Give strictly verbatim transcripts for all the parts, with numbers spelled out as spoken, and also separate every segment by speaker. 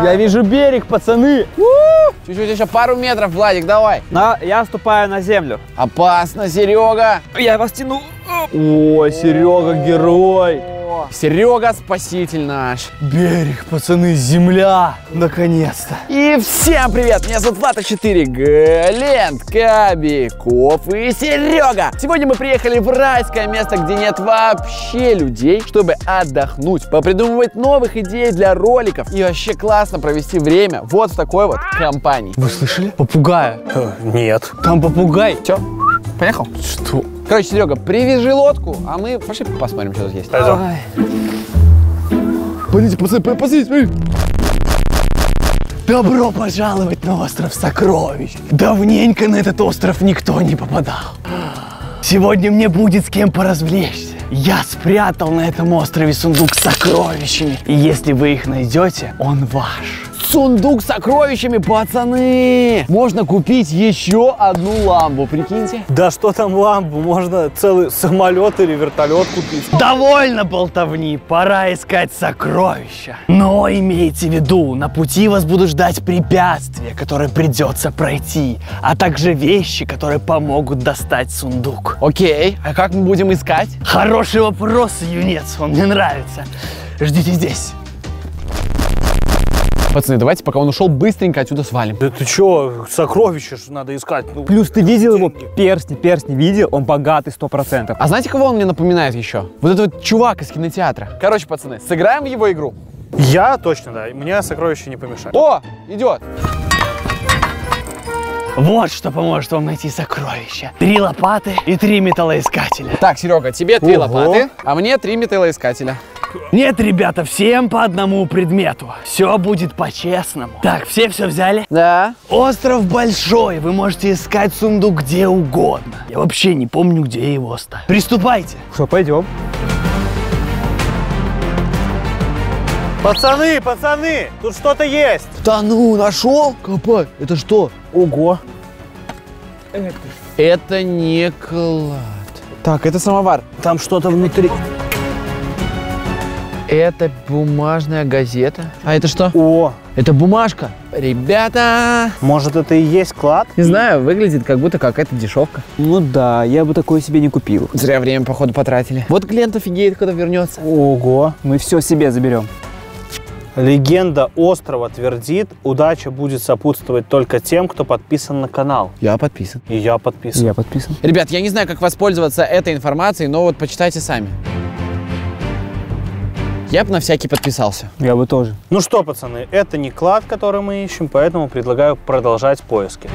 Speaker 1: Я вижу берег, пацаны.
Speaker 2: Чуть-чуть еще пару метров, Владик, давай.
Speaker 1: Но я ступаю на землю.
Speaker 2: Опасно, Серега.
Speaker 1: Я вас тяну. О, Серега герой.
Speaker 2: Серега спаситель наш.
Speaker 1: Берег, пацаны, земля. Наконец-то.
Speaker 2: И всем привет, меня зовут Влад а четыре, Глент, Кобяков и Серега. Сегодня мы приехали в райское место, где нет вообще людей, чтобы отдохнуть, попридумывать новых идей для роликов и вообще классно провести время вот в такой вот компании.
Speaker 1: Вы слышали? Попугая.
Speaker 3: Нет.
Speaker 1: Там попугай.
Speaker 2: Все, поехал?
Speaker 3: Что?
Speaker 2: Короче, Серега, привяжи лодку, а мы пошли посмотрим, что тут есть.
Speaker 3: Пойдем.
Speaker 2: Пойдите, пацаны, пацаны, смотри.
Speaker 1: Добро пожаловать на остров Сокровищ. Давненько на этот остров никто не попадал. Сегодня мне будет с кем поразвлечься. Я спрятал на этом острове сундук с сокровищами. И если вы их найдете, он ваш.
Speaker 2: Сундук с сокровищами, пацаны! Можно купить еще одну ламбу, прикиньте.
Speaker 3: Да что там ламбу, можно целый самолет или вертолет купить.
Speaker 1: Довольно болтовни, пора искать сокровища. Но имейте в виду, на пути вас будут ждать препятствия, которые придется пройти, а также вещи, которые помогут достать сундук.
Speaker 2: Окей, а как мы будем искать?
Speaker 1: Хороший вопрос, юнец, он мне нравится. Ждите здесь.
Speaker 2: Пацаны, давайте, пока он ушел, быстренько отсюда свалим.
Speaker 3: Да ты чё, сокровища ж надо искать. Ну,
Speaker 4: плюс ты видел его перстни, перстни видел? Он богатый сто процентов.
Speaker 2: А знаете, кого он мне напоминает еще? Вот этот вот чувак из кинотеатра. Короче, пацаны, сыграем в его игру.
Speaker 3: Я точно, да. Мне сокровища не помешают.
Speaker 2: О, идет.
Speaker 1: Вот что поможет вам найти сокровища. Три лопаты и три металлоискателя.
Speaker 2: Так, Серега, тебе три
Speaker 3: Ого.
Speaker 2: лопаты, а мне три металлоискателя.
Speaker 1: Нет, ребята, всем по одному предмету. Все будет по-честному. Так, все все взяли?
Speaker 2: Да.
Speaker 1: Остров большой, вы можете искать сундук где угодно. Я вообще не помню, где я его оставил. Приступайте.
Speaker 4: Что, пойдем?
Speaker 3: Пацаны, пацаны, тут что-то есть.
Speaker 2: Да ну, нашел? Копай, это что?
Speaker 3: Ого.
Speaker 2: Это не клад. Так, это самовар.
Speaker 3: Там что-то внутри.
Speaker 2: Это бумажная газета. А это что?
Speaker 3: О,
Speaker 2: Это бумажка. Ребята!
Speaker 3: может это и есть клад?
Speaker 2: Не знаю, выглядит как будто какая-то дешевка.
Speaker 4: Ну да, я бы такое себе не купил.
Speaker 2: Зря время, походу, потратили. Вот Глент офигеет, когда вернется.
Speaker 3: Ого.
Speaker 4: Мы все себе заберем.
Speaker 3: Легенда острова твердит, удача будет сопутствовать только тем, кто подписан на канал.
Speaker 2: Я подписан.
Speaker 3: И я подписан.
Speaker 4: Я подписан.
Speaker 2: Ребят, я не знаю, как воспользоваться этой информацией, но вот почитайте сами. Я бы на всякий подписался.
Speaker 4: Я бы тоже.
Speaker 3: Ну что, пацаны, это не клад, который мы ищем, поэтому предлагаю продолжать поиски.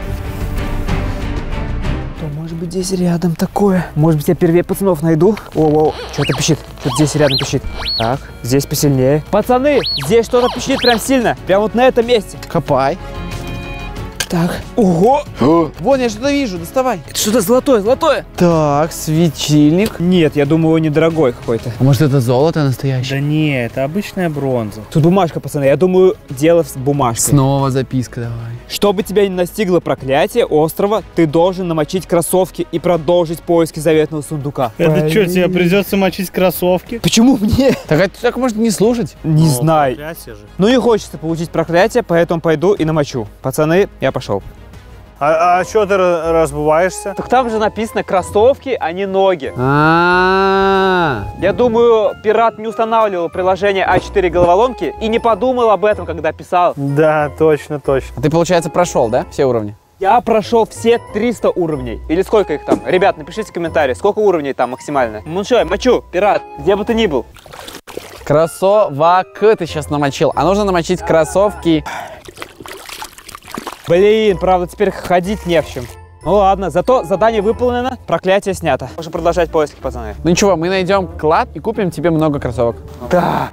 Speaker 4: Что может быть здесь рядом такое? Может быть, я первее пацанов найду? О-о, что-то пищит. Что-то здесь рядом пищит. Так, здесь посильнее. Пацаны, здесь что-то пищит прям сильно. Прям вот на этом месте.
Speaker 2: Копай.
Speaker 4: Так. Ого!
Speaker 2: Вон, я что-то вижу, доставай.
Speaker 4: Это что-то золотое, золотое.
Speaker 2: Так, светильник.
Speaker 4: Нет, я думаю, он недорогой какой-то.
Speaker 2: А может, это золото настоящее?
Speaker 3: Да не, это обычная бронза.
Speaker 4: Тут бумажка, пацаны. Я думаю, дело в бумажке.
Speaker 2: Снова записка давай.
Speaker 4: Чтобы тебя не настигло проклятие острова, ты должен намочить кроссовки и продолжить поиски заветного сундука.
Speaker 3: Это что, тебе придется мочить кроссовки?
Speaker 4: Почему мне?
Speaker 2: Так это так можно не слушать?
Speaker 4: Не
Speaker 3: Ну,
Speaker 4: знаю.
Speaker 3: проклятие же.
Speaker 4: Ну не хочется получить проклятие, поэтому пойду и намочу. Пацаны, я пошел.
Speaker 3: А, а что ты ра- разбываешься?
Speaker 4: Так там же написано кроссовки, а не ноги.
Speaker 2: А,
Speaker 4: Я думаю, пират не устанавливал приложение а четыре головоломки и не подумал об этом, когда писал.
Speaker 3: Да, точно, точно.
Speaker 2: ты, получается, прошел, да, все уровни?
Speaker 4: Я прошел все триста уровней. Или сколько их там? Ребят, напишите в комментарии, сколько уровней там максимально. Ну что, мочу, пират, где бы ты ни был.
Speaker 2: Кроссовок ты сейчас намочил, а нужно намочить кроссовки.
Speaker 4: Блин, правда, теперь ходить не в чем. Ну ладно, зато задание выполнено, проклятие снято. Можно продолжать поиски, пацаны.
Speaker 2: Ну ничего, мы найдем клад и купим тебе много кроссовок.
Speaker 4: Да.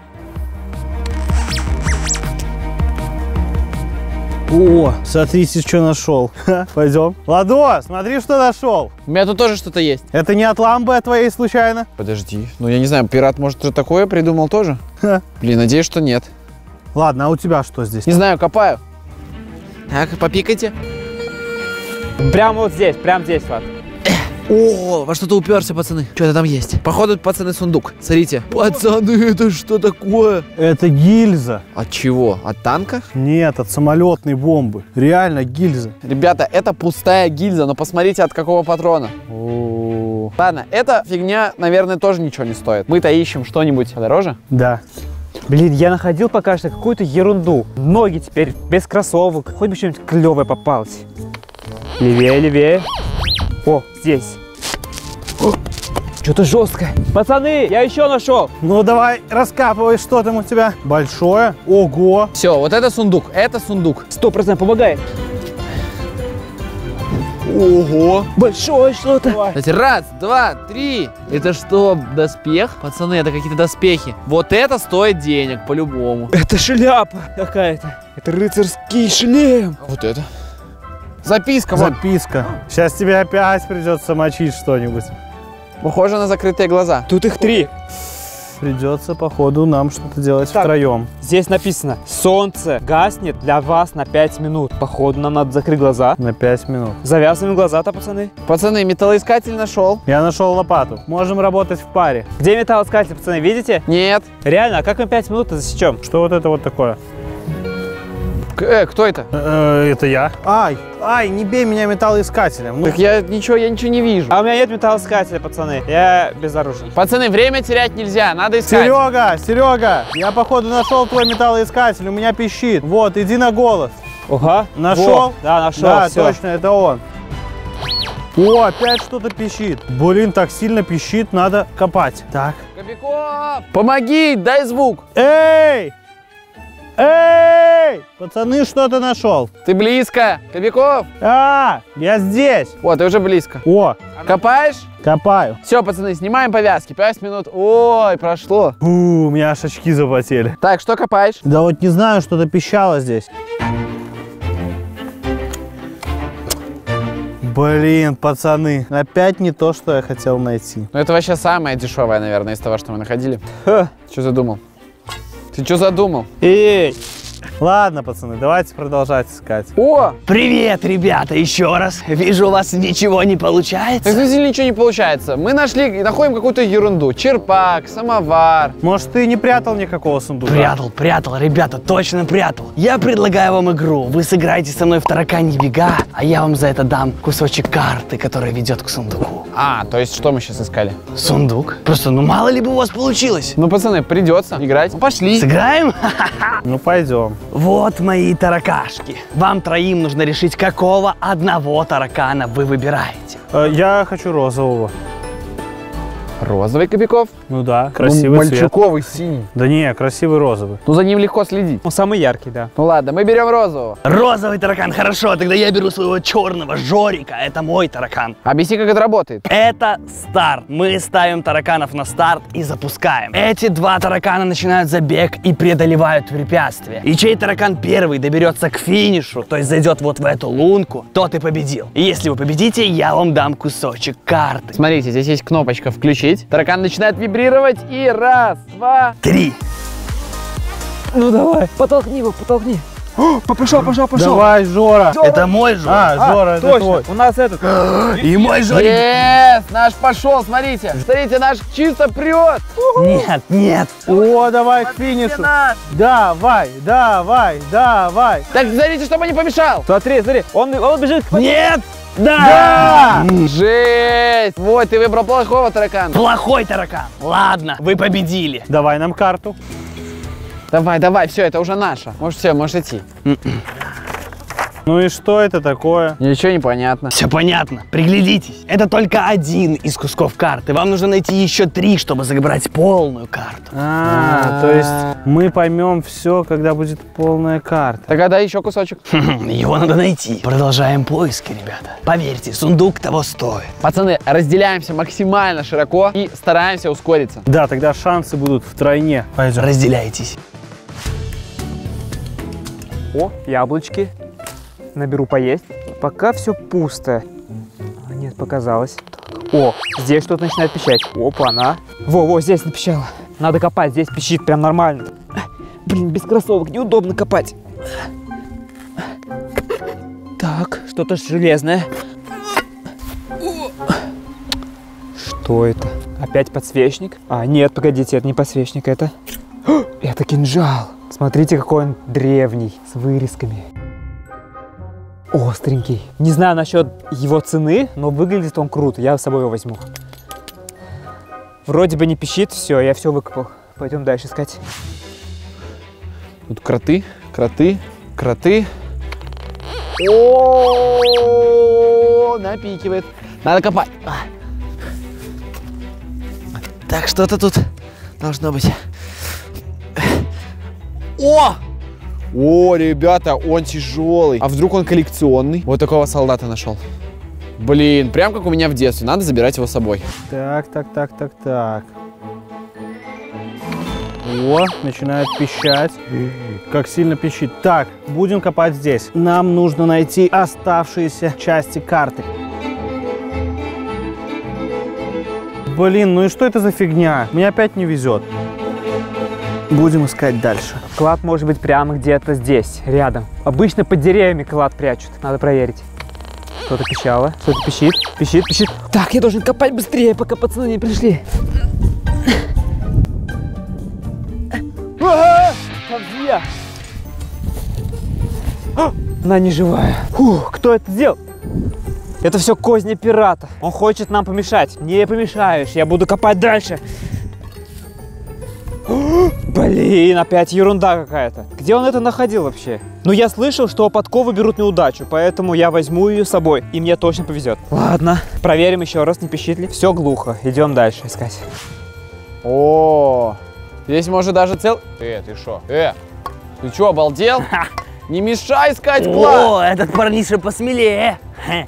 Speaker 3: О, смотрите, что нашел. Пойдем. Ладо, смотри, что нашел.
Speaker 2: У меня тут тоже что-то есть.
Speaker 3: Это не от ламбы, а твоей случайно?
Speaker 2: Подожди, ну я не знаю, пират, может, что такое придумал тоже? Блин, надеюсь, что нет.
Speaker 3: Ладно, а у тебя что здесь?
Speaker 2: Не знаю, копаю. Так, попикайте.
Speaker 4: Прямо вот здесь, прямо здесь, Влад.
Speaker 2: О, во что-то уперся, пацаны. Что-то там есть. Походу, пацаны, сундук. Смотрите. Пацаны, это что такое?
Speaker 3: Это гильза.
Speaker 2: От чего? От танка?
Speaker 3: Нет, от самолетной бомбы. Реально гильза.
Speaker 2: Ребята, это пустая гильза, но посмотрите, от какого патрона.
Speaker 3: О,
Speaker 2: Ладно, эта фигня, наверное, тоже ничего не стоит. Мы-то ищем что-нибудь подороже.
Speaker 3: да.
Speaker 4: Блин, я находил пока что какую-то ерунду. Ноги теперь без кроссовок. Хоть бы что-нибудь клевое попалось. Левее, левее. О, здесь. Что-то жесткое. Пацаны, я еще нашел.
Speaker 3: Ну давай, раскапывай, что там у тебя. Большое. Ого.
Speaker 2: Все, вот это сундук, это сундук.
Speaker 4: Сто процентов помогает.
Speaker 2: Ого.
Speaker 4: Большое что-то.
Speaker 2: Кстати, раз, два, три. Это что, доспех? Пацаны, это какие-то доспехи. Вот это стоит денег, по-любому.
Speaker 4: Это шляпа какая-то. Это рыцарский шлем.
Speaker 2: А вот это? Записка, вот.
Speaker 3: Записка. Сейчас тебе опять придется мочить что-нибудь.
Speaker 2: Похоже на закрытые глаза.
Speaker 4: Тут их три.
Speaker 3: Придется, походу, нам что-то делать
Speaker 4: Так.
Speaker 3: втроем.
Speaker 4: Здесь написано: солнце гаснет для вас на пять минут. Походу, нам надо закрыть глаза.
Speaker 3: На пять минут.
Speaker 4: Завязываем глаза-то, пацаны.
Speaker 2: Пацаны, металлоискатель нашел.
Speaker 3: Я нашел лопату. Можем работать в паре.
Speaker 4: Где металлоискатель, пацаны, видите?
Speaker 2: Нет.
Speaker 4: Реально, а как мы пять минут засечем?
Speaker 3: Что вот это вот такое?
Speaker 2: К- э, кто это?
Speaker 3: Э, это я. Ай, ай, не бей меня металлоискателем. Ну,
Speaker 2: Так я ничего, я ничего не вижу.
Speaker 4: А у меня нет металлоискателя, пацаны. Я безоружен.
Speaker 2: Пацаны, время терять нельзя, надо искать.
Speaker 3: Серега, Серега, я походу нашел твой металлоискатель, у меня пищит. Вот, иди на голос.
Speaker 4: Ага.
Speaker 3: Нашел?
Speaker 4: Во, да, нашел.
Speaker 3: Да,
Speaker 4: всё.
Speaker 3: точно, это он. О, опять что-то пищит. Блин, так сильно пищит, надо копать. Так.
Speaker 2: Кобяков! Помоги, дай звук.
Speaker 3: Эй! Эй! Пацаны, что ты нашел?
Speaker 2: Ты близко. Кобяков!
Speaker 3: А, я здесь.
Speaker 2: Вот, ты уже близко.
Speaker 3: О,
Speaker 2: Копаешь?
Speaker 3: копаю.
Speaker 2: Все, пацаны, снимаем повязки. Пять минут. Ой, прошло.
Speaker 3: У, у меня аж очки запотели.
Speaker 2: Так, что копаешь?
Speaker 3: Да вот не знаю, что-то пищало здесь. Блин, пацаны, опять не то, что я хотел найти.
Speaker 2: Ну, это вообще самое дешевое, наверное, из того, что мы находили.
Speaker 4: Ха.
Speaker 2: Что задумал? Ты что задумал?
Speaker 4: Эй!
Speaker 3: Ладно, пацаны, давайте продолжать искать.
Speaker 2: О!
Speaker 1: Привет, ребята, еще раз. Вижу, у вас ничего не
Speaker 2: Так,
Speaker 1: получается.
Speaker 2: смотрите, ничего не получается. Мы нашли, находим какую-то ерунду. Черпак, самовар.
Speaker 3: Может, ты не прятал никакого сундука?
Speaker 1: Прятал, прятал, ребята, точно прятал. Я предлагаю вам игру. Вы сыграете со мной в таракани бега, а я вам за это дам кусочек карты, который ведет к сундуку.
Speaker 2: А, то есть что мы сейчас искали?
Speaker 1: Сундук? Просто, ну мало ли бы у вас получилось.
Speaker 2: Ну, пацаны, придется играть. Ну, пошли.
Speaker 1: Сыграем?
Speaker 3: Ну, пойдем.
Speaker 1: Вот мои таракашки. Вам троим нужно решить, какого одного таракана вы выбираете.
Speaker 3: Э, Я хочу розового.
Speaker 2: Розовый Кобяков.
Speaker 3: Ну да, красивый
Speaker 2: Ну,
Speaker 3: цвет.
Speaker 2: мальчуковый синий.
Speaker 3: Да не, красивый розовый.
Speaker 2: Ну, за ним легко следить.
Speaker 4: Он самый яркий, да.
Speaker 2: Ну, ладно, мы берем розового.
Speaker 1: Розовый таракан, хорошо, тогда я беру своего черного Жорика, это мой таракан.
Speaker 2: Объясни, как это работает.
Speaker 1: Это старт. Мы ставим тараканов на старт и запускаем. Эти два таракана начинают забег и преодолевают препятствия. И чей таракан первый доберется к финишу, то есть зайдет вот в эту лунку, тот и победил. И если вы победите, я вам дам кусочек карты.
Speaker 2: Смотрите, здесь есть кнопочка «Включить». Таракан начинает вибрировать. И раз, два.
Speaker 1: Три.
Speaker 4: Ну давай, потолкни его, потолкни. О, пошел, пошел, пошел.
Speaker 3: Давай, Жора.
Speaker 1: Это мой Жорик.
Speaker 3: А, Жора, это
Speaker 4: точно,
Speaker 3: твой.
Speaker 4: у нас этот.
Speaker 1: И мой Жорик.
Speaker 2: Yes, наш пошел, смотрите. Смотрите, наш чисто прет.
Speaker 1: Нет, нет.
Speaker 3: О, давай к финишу. Давай, давай, давай.
Speaker 2: Так, смотрите, чтобы не помешал.
Speaker 4: Смотри, смотри, он, он бежит.
Speaker 1: Нет. Да.
Speaker 2: Жесть. Вот, ты выбрал плохого таракана.
Speaker 1: Плохой таракан. Ладно, вы победили.
Speaker 3: Давай нам карту.
Speaker 2: Давай, давай, все, это уже наше. Может, все, можешь идти.
Speaker 3: Ну и что это такое?
Speaker 2: Ничего не понятно.
Speaker 1: Все понятно. Приглядитесь. Это только один из кусков карты. Вам нужно найти еще три, чтобы забрать полную карту.
Speaker 3: А, то есть мы поймем все, когда будет полная карта.
Speaker 2: Тогда дай еще кусочек.
Speaker 1: Его надо найти. Продолжаем поиски, ребята. Поверьте, сундук того стоит.
Speaker 2: Пацаны, разделяемся максимально широко и стараемся ускориться.
Speaker 3: Да, тогда шансы будут втройне. Пойдем.
Speaker 1: Разделяйтесь.
Speaker 4: О, яблочки. Наберу поесть. Пока все пусто. А, нет, показалось. О, здесь что-то начинает пищать. Опа, она. Во-во, здесь напищало. Надо копать, здесь пищит прям нормально. Блин, без кроссовок неудобно копать. Так, что-то железное. Что это? Опять подсвечник? А, нет, погодите, это не подсвечник, это... Это кинжал. Смотрите, какой он древний, с вырезками. Остренький. Не знаю насчет его цены, но выглядит он круто. Я с собой его возьму. Вроде бы не пищит, все, я все выкопал. Пойдем дальше искать.
Speaker 2: Тут кроты, кроты, кроты. О, напикивает. Надо копать. Так, что-то тут должно быть. О! О, ребята, он тяжелый. А вдруг он коллекционный? Вот такого солдата нашел. Блин, прям как у меня в детстве. Надо забирать его с собой.
Speaker 3: Так, так, так, так, так. О, начинает пищать. Как сильно пищит. Так, будем копать здесь. Нам нужно найти оставшиеся части карты. Блин, ну и что это за фигня? Мне опять не везет. Будем искать дальше.
Speaker 4: Клад может быть прямо где-то здесь, рядом. Обычно под деревьями клад прячут. Надо проверить. Что-то пищало, что-то пищит, пищит, пищит. Так, я должен копать быстрее, пока пацаны не пришли. Ага, там змея. Она не живая. Фух, кто это сделал? Это все козни пирата. Он хочет нам помешать. Не помешаешь, я буду копать дальше. Блин, опять ерунда какая-то. Где он это находил вообще? Ну, я слышал, что подковы берут неудачу, поэтому я возьму ее с собой, и мне точно повезет. Ладно, проверим еще раз, не пищит ли. Все глухо, идем дальше искать.
Speaker 2: О, здесь может даже цел... Э, ты шо? Э, ты чё, обалдел? Не мешай искать клад!
Speaker 1: О, этот парниша посмелее.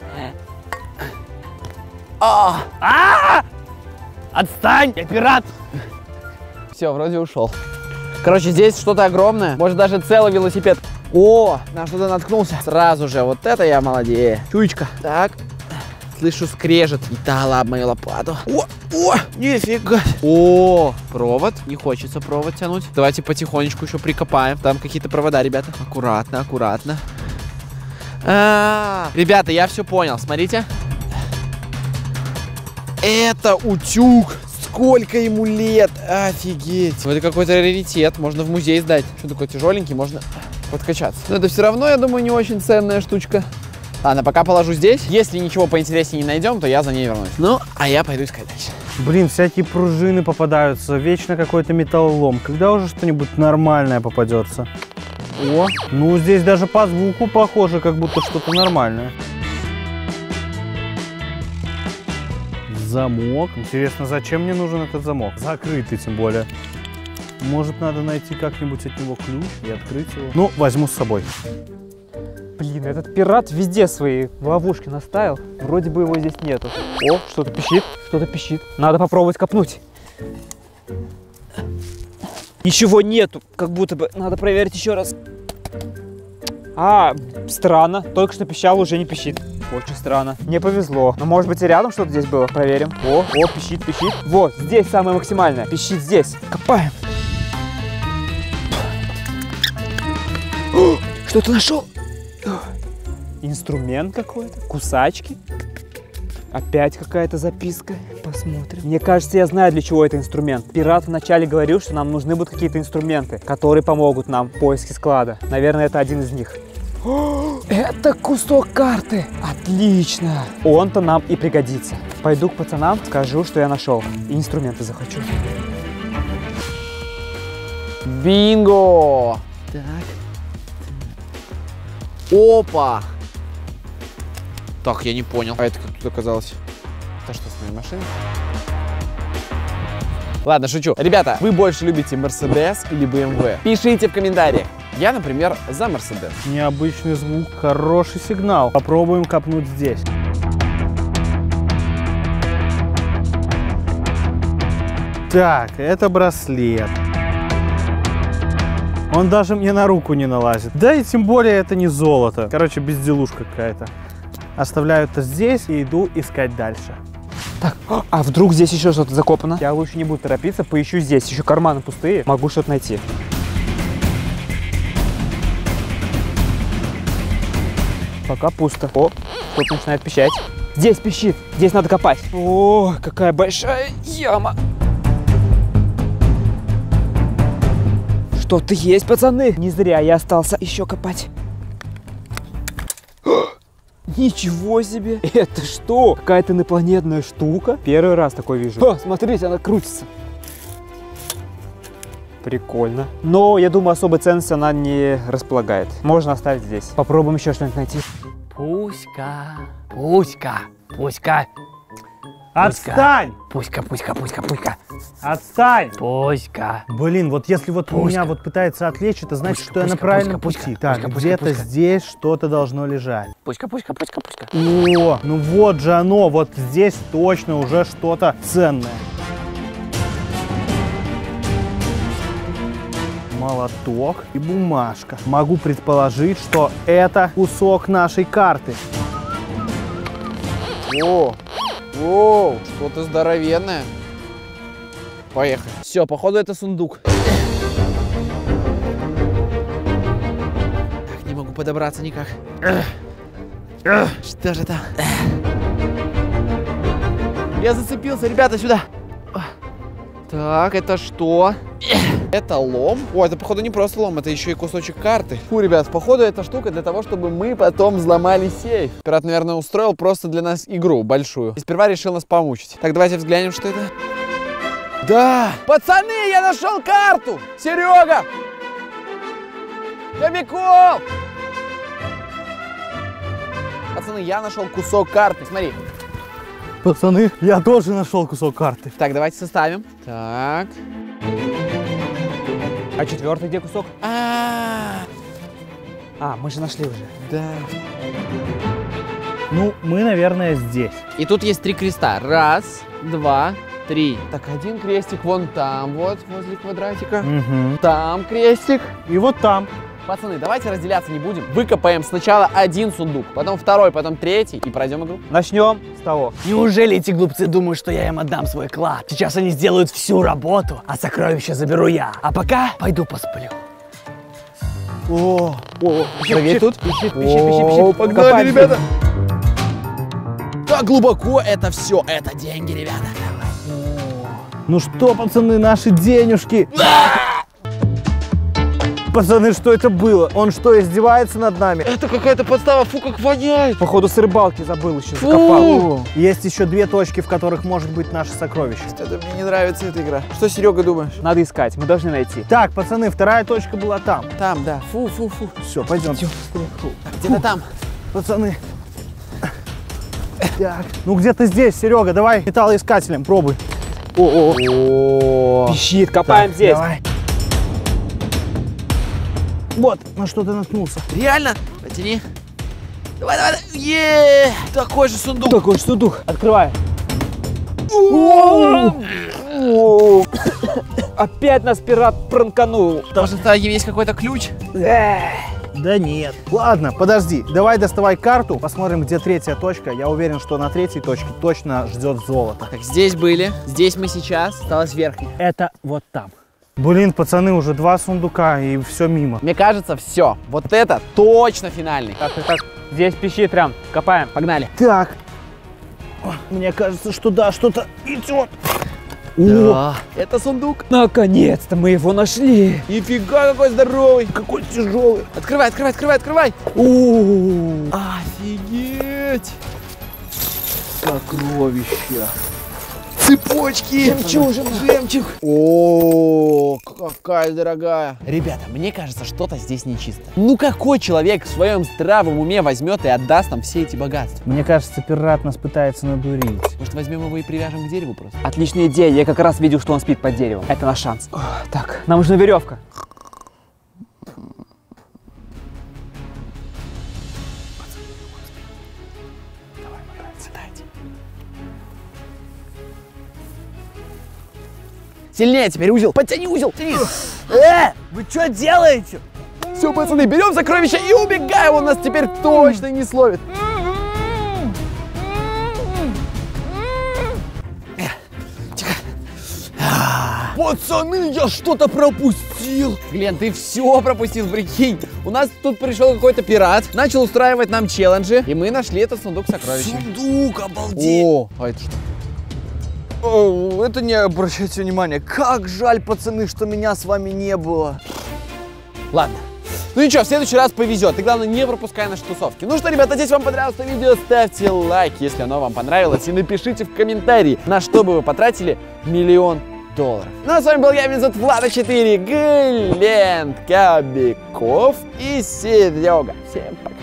Speaker 1: А! А! Отстань, я пират!
Speaker 2: Все, вроде ушел. Короче, здесь что-то огромное. Может, даже целый велосипед. О, на что-то наткнулся. Сразу же. Вот это я молодец. Чуечка. Так. Слышу скрежет. И дала об мою лопату. О, о, нифига. О, провод. Не хочется провод тянуть. Давайте потихонечку еще прикопаем. Там какие-то провода, ребята. Аккуратно, аккуратно. А-а-а. Ребята, я все понял. Смотрите. Это утюг. Сколько ему лет? Офигеть. Ну, это какой-то раритет. Можно в музей сдать. Что такое тяжеленький? Можно подкачаться. Но это все равно, я думаю, не очень ценная штучка. Ладно, пока положу здесь. Если ничего поинтереснее не найдем, то я за ней вернусь. Ну, а я пойду искать дальше.
Speaker 3: Блин, всякие пружины попадаются. Вечно какой-то металлолом. Когда уже что-нибудь нормальное попадется? О, ну здесь даже по звуку похоже, как будто что-то нормальное. Замок. Интересно, зачем мне нужен этот замок? Закрытый, тем более. Может, надо найти как-нибудь от него ключ и открыть его? Ну, возьму с собой.
Speaker 4: Блин, этот пират везде свои ловушки наставил. Вроде бы его здесь нету. О, что-то пищит, что-то пищит. Надо попробовать копнуть. Ничего нету, как будто бы. Надо проверить еще раз. А, странно. Только что пищал, уже не пищит. Очень странно. Мне повезло. Но может быть и рядом что-то здесь было. Проверим. О, о, пищит, пищит. Вот, здесь самое максимальное. Пищит здесь. Копаем. Что-то нашел. Инструмент какой-то. Кусачки. Опять какая-то записка. Посмотрим. Мне кажется, я знаю, для чего это инструмент. Пират вначале говорил, что нам нужны будут какие-то инструменты, которые помогут нам в поиске склада. Наверное, это один из них. О, это кусок карты. Отлично. Он-то нам и пригодится. Пойду к пацанам, скажу, что я нашел. И инструменты захочу.
Speaker 2: Бинго! Так. Опа! Так, я не понял. А это как тут оказалось? Это что, с моей машиной? Ладно, шучу. Ребята, вы больше любите Mercedes или бэ эм вэ? Пишите в комментариях. Я, например, за Mercedes.
Speaker 3: Необычный звук, хороший сигнал. Попробуем копнуть здесь. Так, это браслет. Он даже мне на руку не налазит. Да и тем более это не золото. Короче, безделушка какая-то. Оставляю это здесь и иду искать дальше.
Speaker 4: Так, а вдруг здесь еще что-то закопано? Я лучше не буду торопиться, поищу здесь. Еще карманы пустые, могу что-то найти. Пока пусто. О, что-то начинает пищать. Здесь пищит, здесь надо копать. О, какая большая яма. Что-то есть, пацаны. Не зря я остался еще копать. Ничего себе! Это что? Какая-то инопланетная штука? Первый раз такой вижу. О, смотрите, она крутится. Прикольно. Но, я думаю, особой ценности она не располагает. Можно оставить здесь. Попробуем еще что-нибудь найти.
Speaker 1: Пуська, Пуська, Пуська.
Speaker 3: Отстань!
Speaker 1: Пуська, Пуська, Пуська, Пуська.
Speaker 3: Отстань!
Speaker 1: Пуська.
Speaker 3: Блин, вот если вот
Speaker 1: Пуська.
Speaker 3: меня вот пытается отвлечь, это значит,
Speaker 1: Пуська,
Speaker 3: что я на
Speaker 1: Пуська,
Speaker 3: правильном
Speaker 1: Пуська,
Speaker 3: пути.
Speaker 1: Пуська,
Speaker 3: Так,
Speaker 1: Пуська,
Speaker 3: где-то
Speaker 1: Пуська.
Speaker 3: здесь что-то должно лежать.
Speaker 1: Пуська, Пуська, Пуська, Пуська.
Speaker 3: О, ну вот же оно, вот здесь точно уже что-то ценное. Молоток и бумажка. Могу предположить, что это кусок нашей карты.
Speaker 2: О, о, что-то здоровенное. Поехали. Все, походу это сундук. Так, не могу подобраться никак. Что же там? Я зацепился, ребята, сюда. Так, это что? Это лом? О, это, походу, не просто лом, это еще и кусочек карты. Фу, ребят, походу, эта штука для того, чтобы мы потом взломали сейф. Пират, наверное, устроил просто для нас игру большую. И сперва решил нас помучить. Так, давайте взглянем, что это. Да! Пацаны, я нашел карту! Серега! Хомяков! Пацаны, я нашел кусок карты, смотри.
Speaker 3: Пацаны, я тоже нашел кусок карты.
Speaker 2: Так, давайте составим. Так.
Speaker 4: А четвертый где кусок?
Speaker 2: А,
Speaker 4: А, мы же нашли уже.
Speaker 2: да.
Speaker 3: Ну, мы, наверное, здесь.
Speaker 2: И тут есть три креста. Раз, два, три. Так, один крестик вон там, вот, возле квадратика.
Speaker 3: Угу.
Speaker 2: Там крестик.
Speaker 3: И вот там.
Speaker 2: Пацаны, давайте разделяться не будем. Выкопаем сначала один сундук, потом второй, потом третий и пройдем игру.
Speaker 4: Начнем с того.
Speaker 1: Неужели эти глупцы думают, что я им отдам свой клад? Сейчас они сделают всю работу, а сокровища заберу я. А пока пойду посплю.
Speaker 3: О,
Speaker 4: О,
Speaker 2: Проверь тут.
Speaker 4: Пищит, пищит,
Speaker 2: О,
Speaker 4: пищит, пищит.
Speaker 2: погнали,
Speaker 4: Копаем
Speaker 2: ребята. Как глубоко это все? Это деньги, ребята.
Speaker 3: ну что, пацаны, наши денежки? Пацаны, что это было? Он что, издевается над нами?
Speaker 2: Это какая-то подстава, фу, как воняет.
Speaker 4: Походу, с рыбалки забыл еще, закопал.
Speaker 3: О, есть еще две точки, в которых может быть наше сокровище.
Speaker 2: Это мне не нравится эта игра. Что, Серега, думаешь?
Speaker 4: Надо искать, мы должны найти.
Speaker 3: Так, пацаны, вторая точка была там.
Speaker 2: Там, да. Фу, фу, фу.
Speaker 3: Все, пойдемте.
Speaker 2: Где-то там.
Speaker 3: Пацаны. Так, ну где-то здесь, Серега, давай металлоискателем, пробуй.
Speaker 4: О, о,
Speaker 2: О,
Speaker 4: пищит, копаем здесь.
Speaker 3: Давай. Вот, на что ты наткнулся.
Speaker 2: реально? Потяни. Давай, давай, давай. Е, такой же сундук.
Speaker 4: Такой же сундук. Открывай. Опять нас пират пранканул.
Speaker 2: Может, там есть какой-то ключ?
Speaker 3: Да нет. Ладно, подожди, давай доставай карту, посмотрим, где третья точка. Я уверен, что на третьей точке точно ждет золото.
Speaker 2: Так, здесь были, здесь мы сейчас, осталось верхняя.
Speaker 3: Это вот там. Блин, пацаны, уже два сундука и все мимо.
Speaker 2: Мне кажется, все. Вот это точно финальный.
Speaker 4: Так, так, так. Здесь пищит прям. Копаем.
Speaker 2: Погнали.
Speaker 3: Так, О, мне кажется, что да, что-то идет.
Speaker 2: Да. Это сундук.
Speaker 4: Наконец-то мы его нашли.
Speaker 2: Нифига, какой здоровый.
Speaker 3: Какой тяжелый.
Speaker 2: Открывай, открывай, открывай, открывай.
Speaker 3: О,
Speaker 2: Офигеть. Сокровища. Цепочки.
Speaker 4: Жемчужина.
Speaker 2: Жемчуг. О, какая дорогая. Ребята, мне кажется, что-то здесь нечисто. Ну какой человек в своем здравом уме возьмет и отдаст нам все эти богатства?
Speaker 3: мне кажется, пират нас пытается надурить.
Speaker 2: Может, возьмем его и привяжем к дереву просто?
Speaker 4: Отличная идея. Я как раз видел, что он спит под деревом. Это наш шанс. О, так, нам нужна веревка.
Speaker 2: Сильнее теперь узел. Подтяни узел. Тяни.
Speaker 1: Э, вы что делаете?
Speaker 2: Все, пацаны, берем сокровища и убегаем. Он нас теперь точно не словит. Пацаны, я что-то пропустил. Глен, ты все пропустил, прикинь. У нас тут пришел какой-то пират, начал устраивать нам челленджи, и мы нашли этот сундук с сокровищами.
Speaker 1: Сундук, обалдеть.
Speaker 2: О, а это что?
Speaker 1: О, это не обращайте внимания. Как жаль, пацаны, что меня с вами не было.
Speaker 2: Ладно. Ну ничего, в следующий раз повезет. Ты, главное, не пропускай наши тусовки. Ну что, ребята, надеюсь, вам понравилось это видео. Ставьте лайк, если оно вам понравилось. И напишите в комментарии, на что бы вы потратили миллион долларов. Ну а с вами был я, меня зовут Влад а четыре, Глент, Кобяков и Серега. Всем пока.